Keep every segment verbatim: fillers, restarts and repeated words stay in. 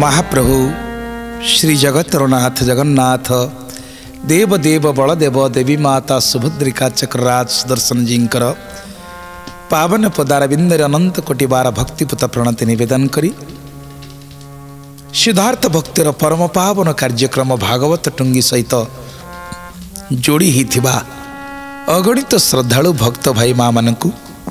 महाप्रभु श्री जगतरनाथ जगन्नाथ देव देव बलदेव देवी माता सुभद्रिका चक्रराज सुदर्शन जींकर पावन पदारविंदर अनंत कोटि बार भक्तिपुत प्रणति निवेदन करी सिद्धार्थ भक्तिर परम पावन कार्यक्रम भागवत टुंगी सहित जोड़ी ही थिबा अगणित श्रद्धालु भक्त भाई माँ मानकु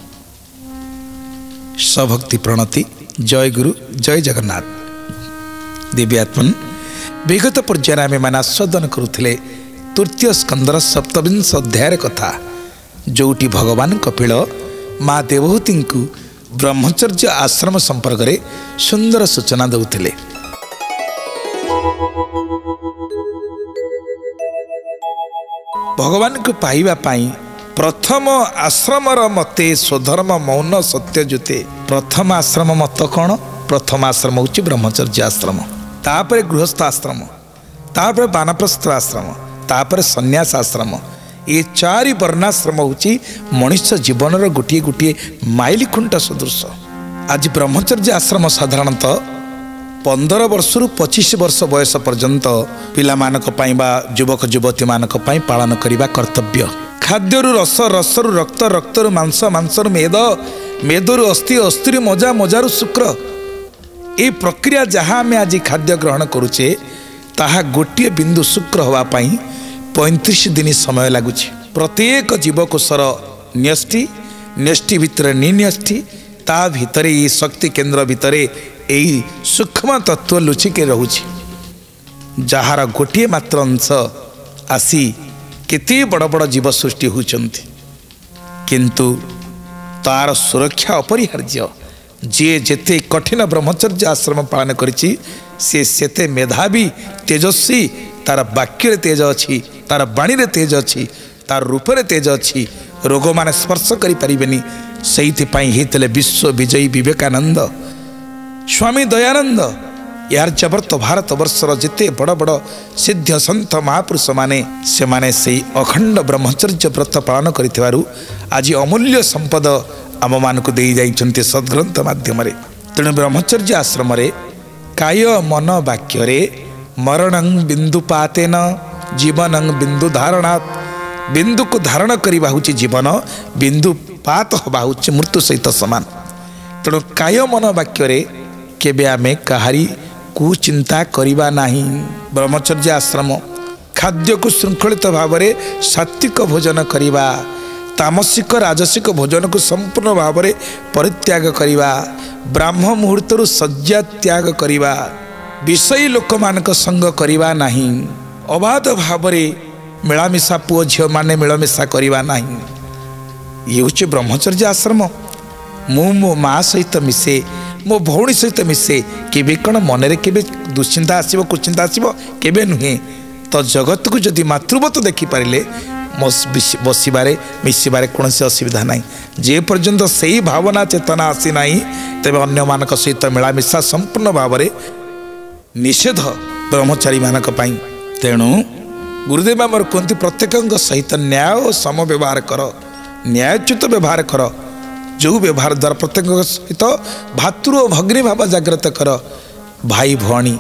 सभक्ति प्रणति जय गुरु जय जगन्नाथ। दिव्यात्मन विगत पर्यायर आम मैंने आस्वादन करुले तृतीय स्कंदर सप्तविंश अध्याय कथा जोटी भगवान कपिल माँ देवहूति को ब्रह्मचर्य आश्रम संपर्क में सुंदर सूचना देउथिले। भगवान को पाइबा पाई प्रथम आश्रम मते स्वधर्म मौन सत्य जुते। प्रथम आश्रम मत कौन? प्रथम आश्रम हूँ ब्रह्मचर्य आश्रम, तापर गृहस्थ आश्रम, तापर बानप्रस्थ आश्रम, तापर संन्यास आश्रम। ये चारि वर्णाश्रम हूँ मनुष्य जीवन गोटे गोटे माइल खुंटा सदृश। आज ब्रह्मचर्य आश्रम साधारणतः पंदर वर्ष रु पचीस वर्ष बयस पर्यंत पिला मानक पाई बा युवक युवती मानक पाई पालन करिबा कर्तव्य। खाद्यरु रस रसरु रक्त रक्तरु मांस मांसरु मेद मेदरु अस्थि अस्थिरु मजा मजारु शुक्र। ये प्रक्रिया जहाँ आम आज खाद्य ग्रहण करुचे ताहा गोटे बिंदु शुक्र हवा पाई पैंतीस दिन समय लगुच। प्रत्येक जीवकोशर न्यष्टि न्यष्टि भितर निन्यष्टि ता भितरे ये शक्ति केन्द्र भितरे यही सूक्ष्म तत्व लुचिके रहुछि जार गोटे मात्र अंश आसी केते बड़ बड़ जीव सृष्टि होचंती, किंतु तार सुरक्षा अपरिहार्य। जे जेते कठिन ब्रह्मचर्य आश्रम पालन करिछि से सेते मेधावी तेजस्वी। तार वाक्य तेज अच्छी, तार बाणी रे तेज अच्छी, तार रूप रे तेज अच्छी। रोग मान स्पर्श करि परिबेनी। सेइथिपाई हेतले विश्व विजयी विवेकानंद स्वामी दयानंद यार जबरत भारत वर्षर जिते बड़ बड़ सिद्ध संत महापुरुष माने से माने से अखंड ब्रह्मचर्य व्रत पालन करिथिबारु आज अमूल्य संपद आम मानक दे जाइछन्ते सद्ग्रंथ माध्यम रे। तेणु ब्रह्मचर्य आश्रम रे काय मन वाक्य रे मरणं बिंदुपातेन जीवनं बिंदु धारणात्। बिंदु को धारण करिबा होछि जीवन, बिंदुपात होबा होछि मृत्यु सहित समान। तेणु काय मन वाक्य रे केबे आमे कहारी कुचिंता करिबा नहीं। ब्रह्मचर्य आश्रम खाद्य को श्रृंखलित भाव में सात्विक भोजन करिबा, तामसिक राजसिक भोजन को संपूर्ण भाव में परित्याग करिबा, ब्राह्म मुहूर्त शଯ୍ୟା त्याग करिबा, विषयी लोक मानक संग करिबा नहीं, अबाध भाव में मिलामिशा पुओ झील माने मिलमिशा करिबा नहीं। ये हूँ ब्रह्मचर्य आश्रम। मु मो माँ सहित मिसे, मो भौणी सहित मिसे, केबे कण मनरे केबे दुश्चिंता आसीबो कुचिंता आसीबो केबे नुहे। तो जगत को जदि मातृवत देखि पारिले बसिबारे मिसिबारे कौनसी असुविधा नहीं। जे पर्यंत सही भावना चेतना आसी नहीं तेबे अन्य मानक सहित मिलामिशा संपूर्ण भाव में निषेध ब्रह्मचारी मानक पाई। तेणु गुरुदेव आमर कहते प्रत्येक सहित न्याय और सम व्यवहार कर, न्यायोचित व्यवहार कर। जो व्यवहार द्वारा प्रत्येक सहित भातृ और भग्नी भाव जागृत कर। भाई भौणी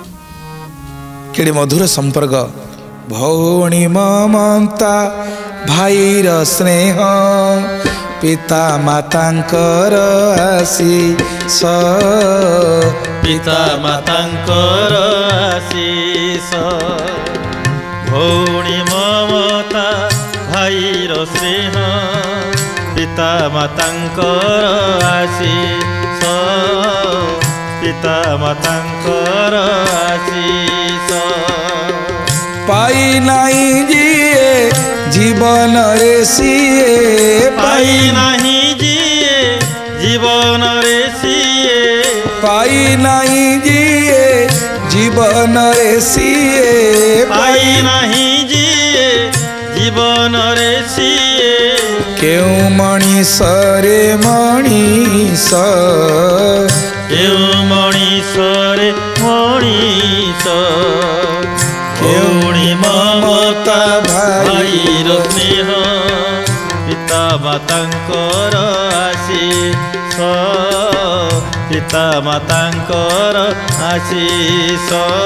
केड़े मधुर संपर्क। भौणी ममता भाईर स्नेह पिता मातांकर आशीष, पिता मातांकर आशीष। भौणी ममता भाईर स्नेह पिता मातांकर आशीष, पिता मातांकर आशीष। पाई नहीं जिए जीवन रे सिए, पाई नहीं जिए जीवन रे सिए, पाई नहीं जिए जीवन रे सिए, पाई नहीं जिए जीवन रे सिए। क्यों मणिष रे मणिष, क्यों मणिष रे मणिष। भौणी ममता भाईर स्नेह पिता मातांकर आशीष, ପିତା ମାତାଙ୍କର ଆଶୀଷ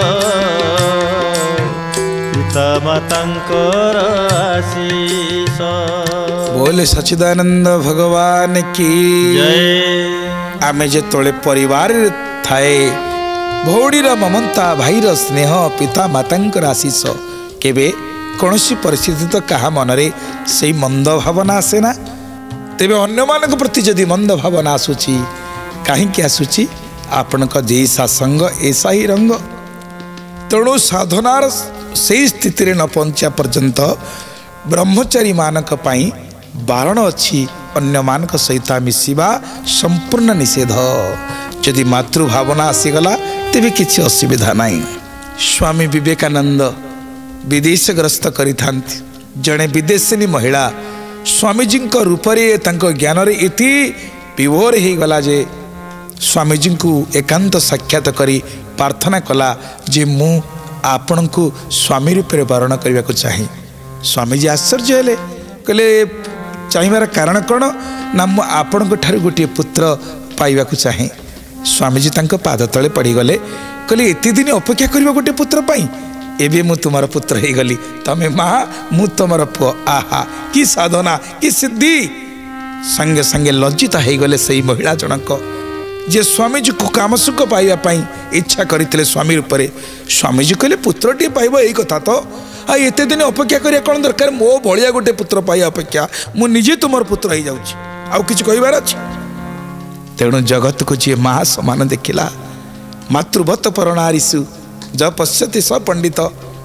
ପିତା ମାତାଙ୍କର ଆଶୀଷ। बोले सच्चिदानंद भगवान की जय। आमे जेतोळे परिवार थाए भौड़ीर ममता भाईर स्नेह पिता मातांकर आशीष केबे कौनसी परिस्थिति तो कहा मनरे से मंद भावना आसे ना तेबे अन्य मान प्रति जदि मंद भावना आसुची कहीं आसुची आपण जैसा संग ऐसा ही रंग। तेणु साधनार से स्थिति न पहुंचा पर्यंत ब्रह्मचारी मानक पाई बारण अच्छी अन्य मानक सहित मिसिबा संपूर्ण निषेध। यदि मातृभावना आसीगला तेबे किछि असुविधा नहीं। स्वामी विवेकानंद विदेश ग्रस्त करिथांती जड़े विदेशिनी महिला स्वामीजी रूपरे तांको ज्ञान रे इति विभोर हो गला जे स्वामीजी को एकांत साक्षात करी प्रार्थना कला जे मु आपण को स्वामी रूप में वर्ण करने को चाहे। स्वामीजी आश्चर्य हेले कहले चाहिबार कारण कौन ना मु आपण को ठार गोटे पुत्र पाइबा को चाहे। स्वामीजी तांको पाद तले पड़गले कहले एत दिन अपेक्षा करबा गोटे पुत्र पाई एबे मु तुमार पुत्र हो गली तमे माँ मु तुमार पुओ। आहा कि साधना कि सिद्धि। संगे संगे लज्जित हो गले से महिला जनक जे स्वामीजी को काम सुख पाइबा पाई इच्छा करते स्वामी रूप में। स्वामीजी कहले पुत्रटी पाइब यही कथा तो आ एत दिन अपेक्षा करिया कौन दरकार मो भलिया गोटे पुत्र पाइबा अपेक्षा मु निजे तुमर पुत्र हो जाउछि आउ किछि कहबार अछि। तेणु जगत को जी महा समान देखिला मातृवत परणारीसु ज पश्यति स पंडित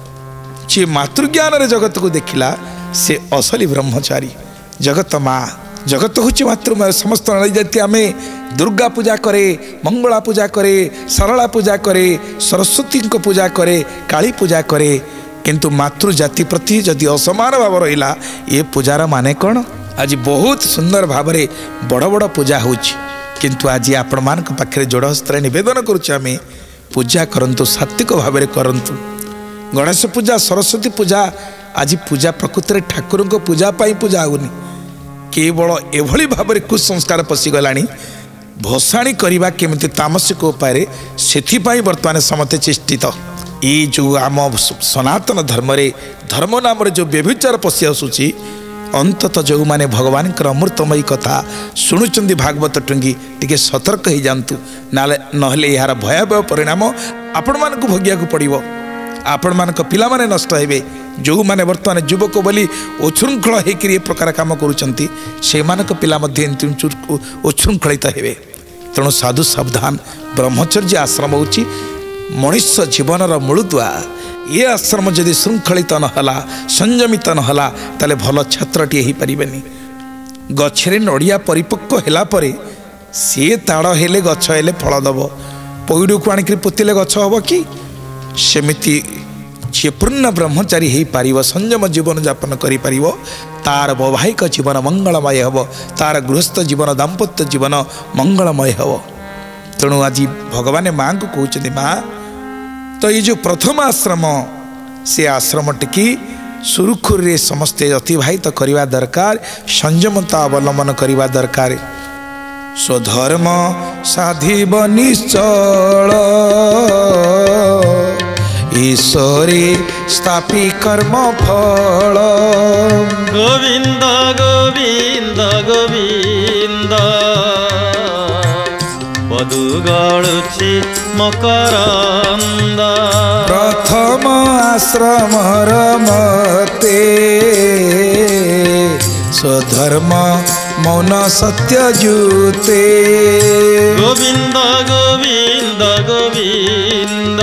जी मातृज्ञान रे जगत को देखिला से असली ब्रह्मचारी। जगत माँ जगत हूँ मातृमय समस्त जाति आम दुर्गा पूजा करे मंगला पूजा करे सरला पूजा करे सरस्वती को पूजा करे काली पूजा करे किंतु मातृ जाति प्रति जदि असमान भाव रहा ये पूजार माने कौन। आज बहुत सुंदर भाव में बड़ बड़ पूजा हो किंतु आज आपण मान पाखे जोड़ हस्त नवेदन करुँ पूजा करंतु सात्विक भाव में करंतु। गणेश पूजा सरस्वती पूजा आज पूजा प्रकृति में ठाकुर को पूजा पाई पूजा होनी केवल एभली भाव में कुसंस्कार पशिगला भसाणी करवा केमिति तामसिक उपाय से बर्तमान समस्ते चेष्टित। ये जो आम सनातन धर्म रे धर्म नाम जो व्यभिचार पशि आसूची अंततः जो माने भगवान अमृतमयी कथा शुणुचंदी भागवत टुंगी टिके सतर्क हो जातु नहले यार भयावह परिणाम आपण मानक भोगिया पड़ो। आपण मानक पिला माने नष्ट हेबे जो माने वर्तमान युवक बोली उच्छृंखल होकर ये प्रकार काम करुँच से मानक पिला उच्छृंखलित हेबे। तेणु साधु सावधान ब्रह्मचर्य आश्रम होची मनुष्य जीवनर मूलदुआ। ये आश्रम जदि श्रृंखलित नहला संयमित नहला ताले भल छात्रटी हो पारिबेनी। गछरे नड़िया परिपक्व होला परे सी ताड़ हेले गछ हेले फल दब पईड़ को आनिक पोतिले गछ हब कि सेमिति जे पूर्ण ब्रह्मचारी हो पार संयम जीवन यापन करि पारिबो तार वैवाहिक जीवन मंगलमय हब तार गृहस्थ जीवन दाम्पत्य जीवन मंगलमय हब। तेणु आज भगवान माँ को कहते माँ तो ये जो प्रथम आश्रम से आश्रम टिकी सुरुखुर रे समस्ते अतिवाहित तो करवा दरकार संयमता अवलंबन करवा दरकार। स्वधर्म साधिब निश्चल ईश्वरी स्थापी कर्म फल। गोविंद गोविंद गोविंद पदु गळुछि मकरंद। प्रथम आश्रम मते स्वधर्म मौन सत्य जुते। गोविंद गोविंद गोविंद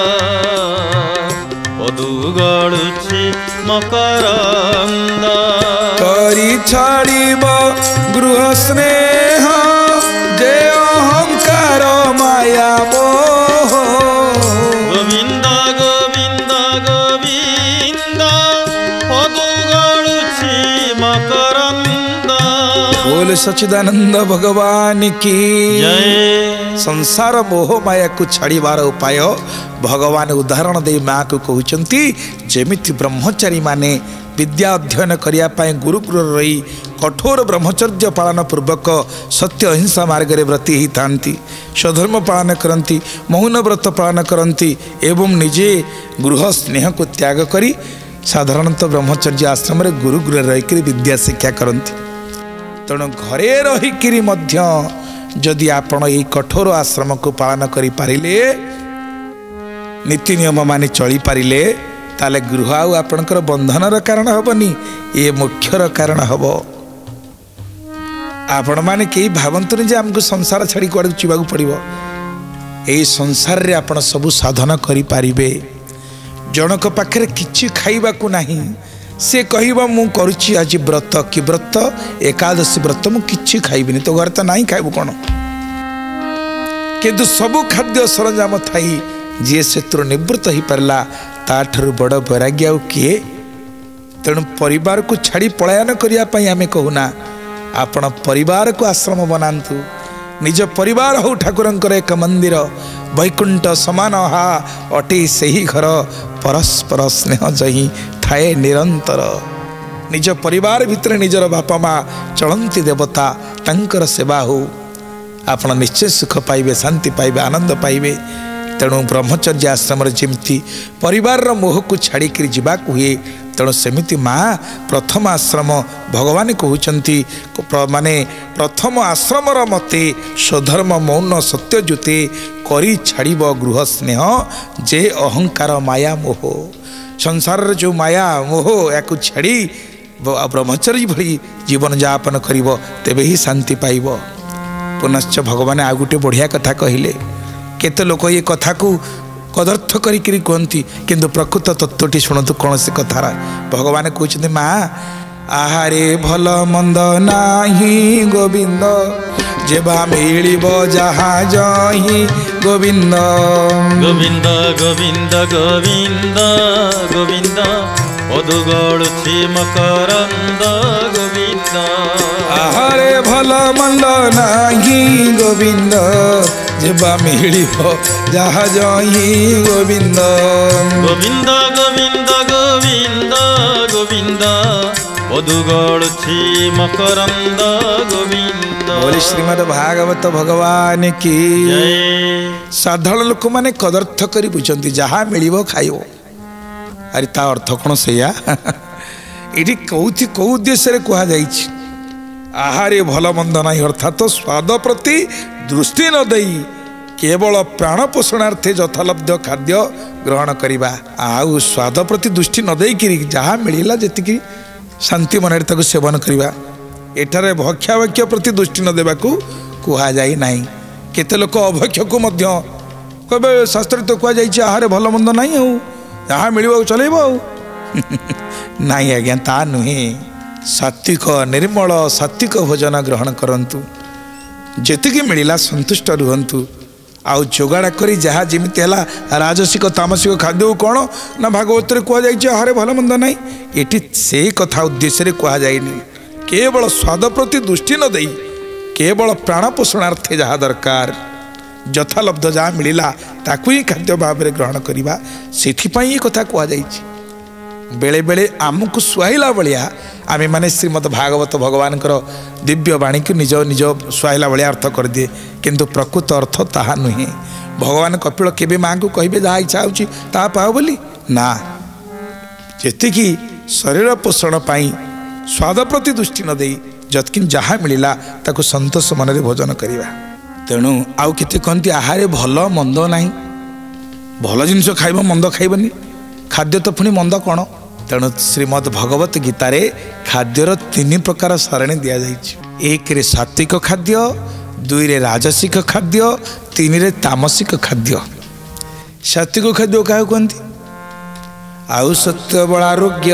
पदु गळुछि मकरंद। करी छाड़िब गृह स्नेह जे अहंकार माया मोह। गोविंद गोविंद गोविंद पदु गळुछि मकरंद। बोल सच्चिदानंद भगवान की जय। संसार मोह माया को छाड़िबार उपाय भगवान उदाहरण दे माँ को कहते जमिति ब्रह्मचारी माने विद्या अध्ययन करने गुरुकुल रही कठोर ब्रह्मचर्य पालन पूर्वक सत्य अहिंसा मार्ग में व्रती ही थांती स्वधर्म पालन करती मौन व्रत पालन करती एवं निजे गृह स्नेह को त्याग करी साधारणतः ब्रह्मचर्य आश्रम रे गुरु गृह रहीकि विद्या शिक्षा करती तेणु घरे रहीकि जदि आपण ये कठोर आश्रम को पालन करि पारिले नीति नियम माने चली पारिले ताले गृह आउ आपणकर बंधनर कारण हबनी ये मुख्यर कारण हब आपण माने कई भावंतु जे हमको संसार छाड़ी कुआड़ जीवा पड़ो यही संसार रे आपण सबु साधन करि पारिबे जनक पाखरे किछि खाइबा को नाही से कहबा मु करूची आज व्रत कि व्रत एकादशी व्रत मु किछि खाइबिनी तो घर तो नाही खाइबु कोन किंतु सबु खाद्य सरंजाम थाई जे क्षेत्र निवृत्त ही पारला ताठर बड़ वैराग्य आउ किए तेणु परिवार को छाड़ी पलायन करिया पई आमे कहूना आपण परिवार को आश्रम बनांतु निज परिवार हो ठाकुरंकर एक मंदिर वैकुंठ समान हा अटे सही घर परस्पर स्नेह जही थाए निरंतर निज परिवार भितर निजर बापा माँ चलती देवता तंकर सेवा हो आपण निश्चय सुख पाइबे शांति पाइबे आनंद पाइबे तेणु ब्रह्मचर्य आश्रम जमी परिवार मोह को छाड़ी जावाक हुए तेणु सेमिति माँ प्रथम आश्रम भगवान कहते माने प्रथम आश्रम मते स्वधर्म मौन सत्य जुते करी छाड़ब गृह स्नेह जे अहंकार माया मोह संसार जो माया मोह या छाड़ी ब्रह्मचर्य भली जीवन यापन करिब तेबे ही शांति पाइब पुनश्च भगवान आ गोटे बढ़िया कथा कहले केते लोक ये कथा को कदर्थ करी कहती किंतु प्रकृत तत्वटी शुणु कौन से कथार भगवान कहते माँ आहारे भल मंद नाही गोविंद जेबा मिलिब जहा जही गोविंद गोविंद गोविंद गोविंद गोविंद पदुगड़ुछि मकरंद गोविंद आहारे भल मंद नाही गोविंद जेबा मिलिब जहा जही गोविंद गोविंद गोविंद गोविंद गोविंद पदुगड़ुछि मकरंद गोविंद बोले श्रीमद् भागवत भगवान की जय। साधारण लोक माने कदर्थ करी बुझंती जहा मिलिबो खाइबो अरे ता अर्थ कोन सेया इडी कौथि कौ उद्देश्य रे कहा जाइछि आहारे भल मंद नाही अर्थात स्वाद प्रति दृष्टि न देई केवल प्राण पोषणार्थे यथालब्ध खाद्य ग्रहण करिबा आउ स्वाद प्रति दृष्टि न देई कि जहा मिलिला जेतिकी शांति मन ताको सेवन करिबा एठारे भक्ष्या भक्ष्य प्रति दृष्टि न देबाकू कुहा जाई नाही केते लोक अभक्ष्य को मध्य कबे शास्त्र तो कुहा जाइछि आहारे भल मंद नाही हो जहाँ मिलिबो चलेबो नाही आज्ञा ता नुहे सात्विक निर्मल सात्विक भोजन ग्रहण करंतु जेतिकी मिलिला संतुष्ट रुहंतु आउ जोगाड़ा करी जहाँ जमीती है राजसिक तामसिक खाद्य कौन ना भागवत कह जाए आहारे भल मंद ना ये से कथा उद्देश्य कह जाए केवल स्वाद प्रति दृष्टि न दे केवल प्राण पोषणार्थे जहाँ दरकार यथालब्ध जहाँ मिलला ताकू ही खाद्य भाव में ग्रहण करवा से कथा कह जाए बेले बेले आमको सुहाइला भाया आम मैंने श्रीमद् भागवत भगवान दिव्य वाणी को निज निज सुहाइला भाया अर्थ कर दिए किंतु प्रकृत अर्थ ताहा नुहे भगवान कपिल केबे माँ को कहे जहाँ इच्छा हो पाओ बोली ना जी शरीर पोषण पाई स्वाद प्रति दृष्टि न दे जतकिन जहाँ मिलला ताको संतोष मन रे भोजन करवा तेणु आउ केते कहती आहारे भल मंद नहीं भल जिनस खाइब मंद खाइबनी खाद्य तो पुणी मंद कौन तेणु श्रीमद् भगवत गीतार खाद्यर तीन प्रकार सारणी दि जाइए एक रे सात्विक खाद्य दुई रे राजसिक खाद्य तीन रे तामसिक खाद्य सात्विक खाद्य क्या कहती आउ सत्य बलारोग्य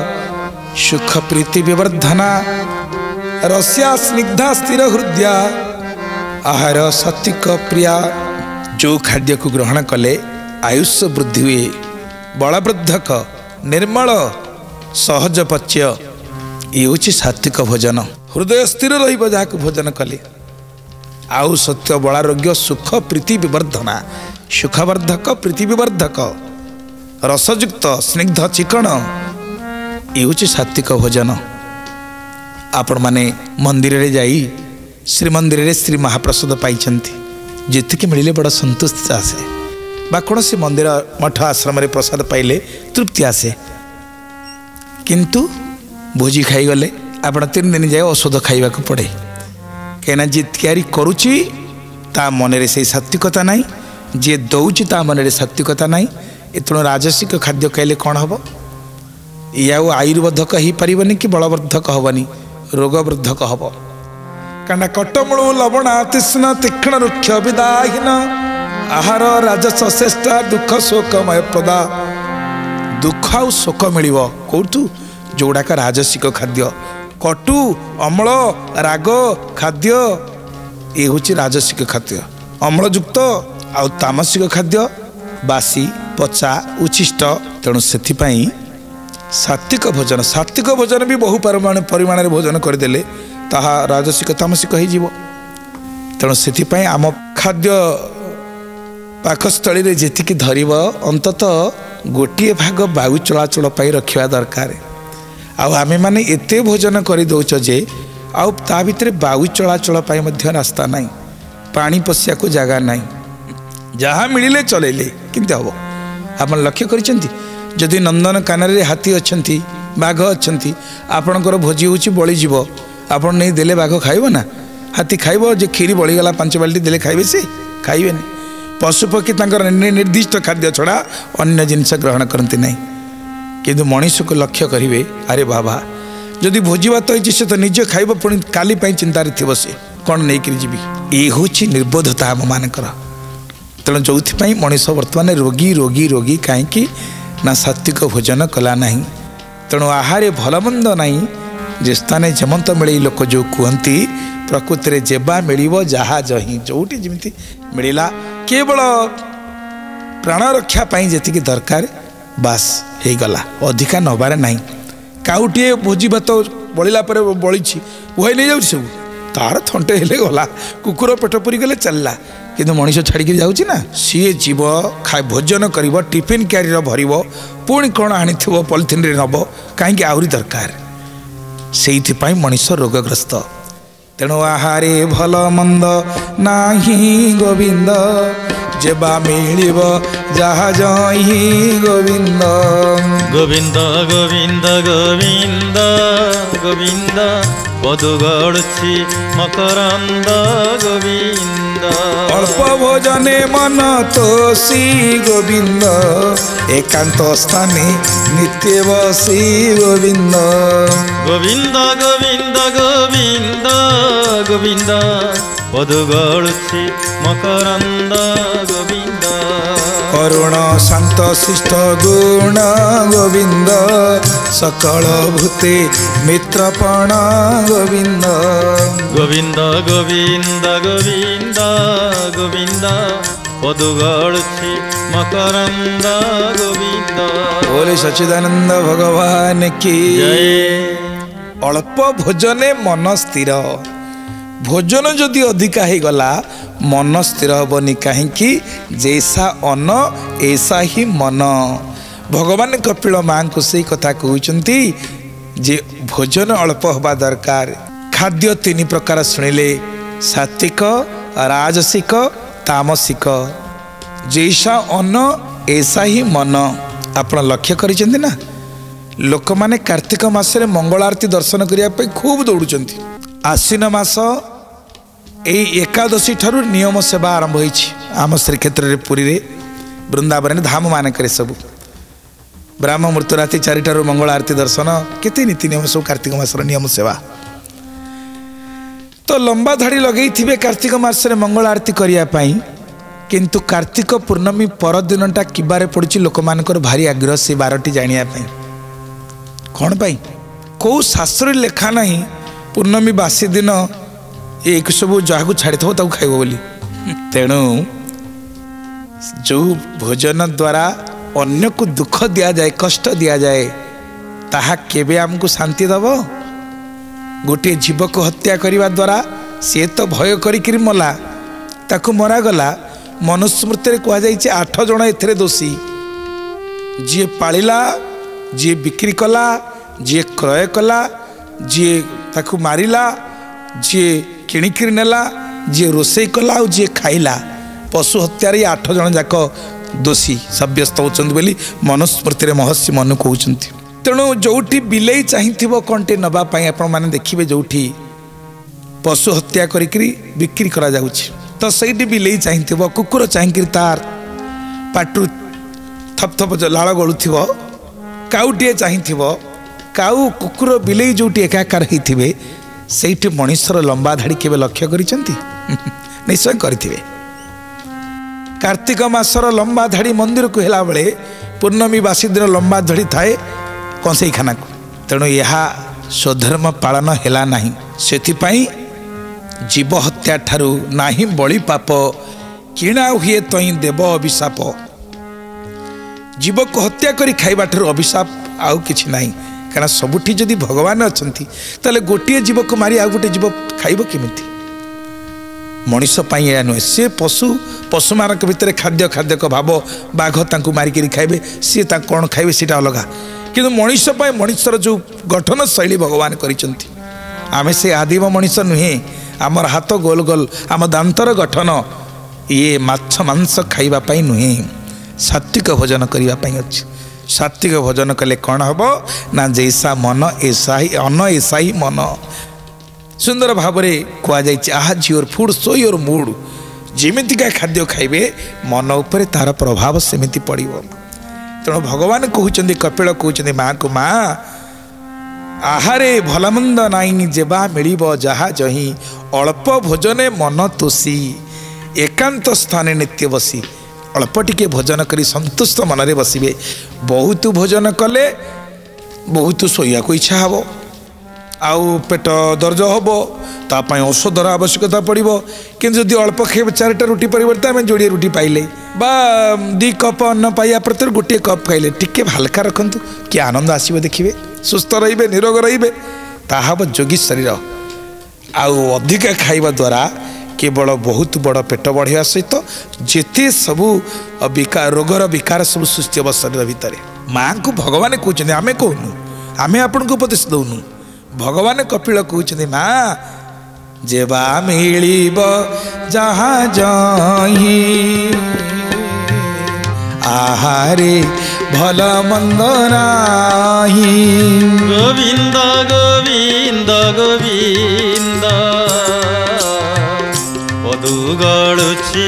सुख प्रीति विवर्धना रस्या स्निग्धा स्थिर हृदया आहार सात्विक प्रिया जो खाद्य को ग्रहण कले आयुष्य वृद्धि हुए बलवृद्धक निर्मल सहज पच्य ये हूँ सात्विक भोजन हृदय स्थिर रहा भोजन कले आउ सत्य बलारोग्य सुख प्रीति विवर्धना सुखवर्धक प्रीति विवर्धक रसयुक्त स्निग्ध चिकण ये हूँ सात्विक भोजन आपण माने मंदिर रे जाई श्रीमंदिर रे श्री महाप्रसाद पाइछंती जेतिके मिलिले बड़ा संतुष्टि आसे बा कौन मंदिर मठ आश्रम रे प्रसाद पाइले तृप्ति आसे किंतु भोजी खाई गले आपण तीन दिन जाए औषध खाइबा को पड़े कहीं जी तैयारी करुच्ची ता मन से सात्विकता ना जी दौची ता मन सात्विकता ना एतणु राजसिक खाद्य खाइले कौन हम या आयुर्वर्धक हो पारनि कि बलवर्धक हेनी रोगवर्धक हम कहीं कटमूल लवणा तीक्ष्ण तीक्ष्ण रुक्ष विदाहीन आहार राजस श्रेष्ठ दुख शोकमय प्रदा दुख आ शोक मिल कौटू जोड़ाक राजसिक खाद्य कटु अम्ल राग खाद्य ये हूँ राजसिक खाद्य अम्लयुक्त आउ तामसिक खाद्य बासी पचा उच्छिष्ट तेणु से सात्विक भोजन सात्विक भोजन भी बहु परिमाण परिमाण भोजन करदे ताहा राजसिक तामसिक हो तेणु से आम खाद्य पाकस्थली जी धरब अंतत गोटे भाग वायु चलाचल रखा दरकार आउ आमे माने एते भोजन कर दौच जे आउ ता भितर वायु चलाचल रास्ता नाई पानी पशिया को जगह नाई जहाँ मिले चलेले किंतु हम आप लक्ष्य करिसेंती जदि नंदन कानन हाथी अच्छी बाघ अच्छी आपणकर भोजी हूँ बलिजीव आप नहीं देले बाघ खाइब ना हाथी खाइब जे खीरी बलिगला पांच बाल्टी देले खाइबे से खाइबे पशुपक्षी निर्दिष्ट खाद्य छड़ा अन्य जिनस ग्रहण करती नहीं किंतु मनीष को लक्ष्य करेंगे अरे बाबा जदि भोजी भात होती से तो निज खाइब पुणी काली चिंतार थी से कौन नहीं कर जीवी ये हूँ निर्बोधता आम मानकर तेणु जो मनीष बर्तमान रोगी रोगी रोगी कहीं ना सात्विक भोजन कला ना तेणु आहारे भलमंद नाई जे स्थाने जमंत मिले लोक जो कहती प्रकृति में जेबा मिल जहा जही जोटी जमी मिलला केवल प्राण रक्षापी जी दरकार बास हो गला अधिका नबार ना काउटे भोजी भात बड़ा बड़ी वही नहीं जाऊँ सब तार थंटे हेले गला कुकुर पेट पूरी गले चलला किंतु मनीष छाड़ी जाऊँगी ना सी जीव खा भोजन कर टिफिन क्यारियर भर पुणी कौन आनी पॉलिथिन नब कहीं आहरी दरकार से मनीष रोगग्रस्त तेणु आहारे भल मंद नाही गोविंद जेबा मिलिब जहा जही गोविंद गोविंद गोविंद गोविंद गोविंद पदु गड़ुछि मकरंद गोविंद अल्प भोजने मन तोषी गोविंद एकांत स्थाने नित्य बसी गोविंद गोविंद गोविंद गोविंद गोविंद पदु गड़ुछि मकरंद गोविंद करुण शांत शिष्ट गुण गोविंद सकल भूते मित्रपण गोविंद गोविंद गोविंद गोविंद गोविंद पदु गड़ुछि मकरंद गोविंद बोले सच्चिदानंद भगवान की जय। अल्प भोजने मन स्थिर भोजन जदि अधिका हो गला मन स्थिर हेनी कहीं जैसा अन्न ऐसा ही मन भगवान कपिल माँ को से कथा कहते जे भोजन अल्प हवा दरकार खाद्य तीन प्रकार शुणिले सात्विक राजसिक तामसिक जैसा अन्न ऐसा ही मन आप लक्ष्य करिसेंती ना लोक माने कार्तिक मासरे मंगल आरती दर्शन करने खूब दौड़ुंट आश्विन मास यही एकादशी ठारू नियम सेवा आरंभ होती आम श्रीक्षेत्र में पुरी रे वृंदावन धाम मानक सब ब्राह्म मृत्यु राति चारिटारू मंगल आरती दर्शन केते नीति नियम सब कार्तिक मासर नियम सेवा तो लंबा धाड़ी लगे थे कार्तिक मासरे मंगल आरती करने किंतु कार्तिक पूर्णमी परदिनटा किबारे पड़ी लोक मानकर भारी आग्रह से बारटी जानापी कौन पाई कौ शास्त्र लेखा नहीं पूर्णमी बासी दिन एक सब जहाँ छाड़ी थो खाइब बोली तेणु जो भोजन द्वारा अन्य को दुख दिया जाए कष्ट दिया जाए ताहा केबे हमको शांति दब गोटे जीव को हत्या करने द्वारा सी तो भय करी मला ताकू मरागला मनुस्मृति कहुई आठ जन एथे दोषी जी पाला जी बिक्री कला जी क्रय कला जी ताकू मारिला जी किणिकी नेला जी रोषे कला और जी खाइला पशु हत्यार आठ जन जाक दोषी सब्यस्त होती बोली मनुस्मृति महर्षि मनु कहते। तेणु जोठी बिलेई चाहिए कंटे नापी आपण देखिए जो पशु हत्या करी बिक्री करा जाउछि तो सही बिलेई चाहिए कुकुर चाहिए तार पाटू थप थप लाल गलुव काउटे चाहिए काउ कुकुर बिलेई जोटी एकाकार होते से मनुष्यर लंबा धाड़ी केवे लक्ष्य करिसेंती निश्चय करिथिबे। कार्तिक मासर लंबा धाड़ी मंदिर को हेला बेले पूर्णमी बासी दिन लंबा धाड़ी थाए कंसई खाना को। तेणु यह स्वधर्म पालन हेला नहीं सेथिपाई जीव हत्या ठारू नाही बलि पाप किणा हुए तई देव अभिशाप। जीव को हत्या करी खाइबा ठारू अभिशाप आउ किछि नाही कारण सबुठी जदि भगवान अछंती ताले गोटे जीव को मारी आउ गोटे जीव खाइब केमिति मनीष पाई या नुहे सी पशु पशु मानक भितर खाद्य खाद्य का भाव बाघ तांकु मारिकी खाइबे सी कौन खाइबे सीटा अलग किंतु मनीष पाई मनीषर जो गठन शैली भगवान करिसंती आमे से आदिम मनीष नुहे आमर हाथ गोल गोल आम दांतर गठन ये माछ मांस खाइबा पाई नुहे सात्विक भोजन करिबा पाई अछि। सात्विक भोजन कले कौन हम ना जैसा मन ऐसा ही अन्न ऐसा ही मन सुंदर भाव कहुई आज your food so your mood जमीतिका खाद्य खाइबे मन उपर तार प्रभाव सेमिति पड़ो। तेणु भगवान कहते कपिल कहते माँ को माँ आहारे भलमंद नाई जेबा मिल जहा जही अल्प भोजने मन तोषी एकांत स्थाने नित्य बसी अल्प टिके भोजन करी संतुष्ट मनरे बसिबे बहुत भोजन कले बहुत शोया को इच्छा हम आउ पेट दर्ज हम तापाई औषधर आवश्यकता पड़ो किंतु जदि अल्प खाइबे चारिटा रुटी परिवर्तन आम जोड़े रुटी पाइले बा दी कप अन्न पाइया प्रति गोटे कप खाइले टिके हल्का रखंतु कि आनंद आसो देखिए सुस्थ रे निरोग रे ताहा जोगी शरीर आउ अधिका खाइबा द्वारा केवल बहुत बड़ पेट बढ़िया सहित जेते सबू विकार रोगर विकार सब सृष्टि हम शरीर भितर माँ को भगवान कहते आमे कहूनु आमे आपन को उपदेश दौनु भगवान कपिल कहते माँ जेबा मिलिब जहाँ जाही आहारे भल मंद नाही गोविंद गोविंद गोविंद पदु गड़ुछि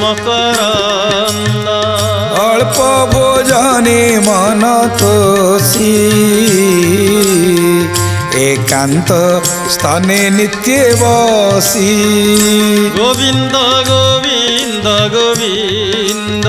मकरंद अल्प भोजने मन तोषी एकांत स्थाने नित्य बसी गोविंद गोविंद गोविंद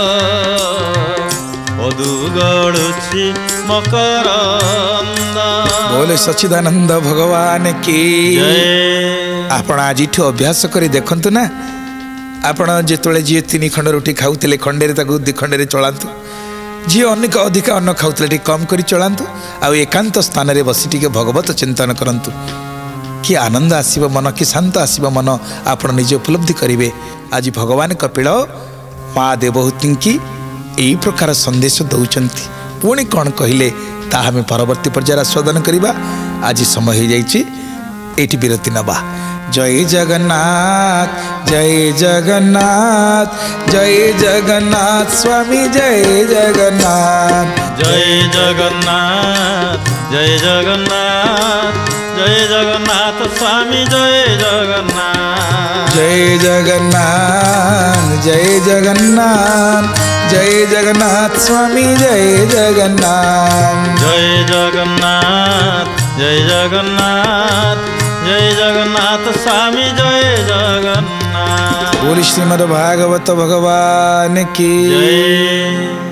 पदु गड़ुछि मकरंद। बोले सच्चिदानंद भगवान की आपण आज अभ्यास करी देखंतु ना आपण जिते जी तीन खंड रुटी खाऊले खंडे दी खंडे चलातु जी अनेक अधिक अन्न खाऊले कम कर चलातु आ एकांत स्थान में बसी टी भगवत चिंतन करंतु कि आनंद आसब मन कि शांत आसब मन आपण निजे उपलब्धि करेंगे। आज भगवान कपिल माँ देवहूति की यही प्रकार संदेश दौरान पुणी कौन कहले ताहा आमे परवर्ती पर्यायर आस्वादन करवा। आज समय हो जाइए एटी विरति नवा। जय जगन्नाथ जय जगन्नाथ जय जगन्नाथ स्वामी जय जगन्नाथ जय जगन्नाथ जय जगन्नाथ जय जगन्नाथ स्वामी जय जगन्नाथ जय जगन्नाथ जय जगन्नाथ जय जगन्नाथ स्वामी जय जगन्नाथ जय जगन्नाथ जय जगन्नाथ जय जगन्नाथ स्वामी जय जगन्नाथ। बोल श्रीमद् भागवत भगवान की जय।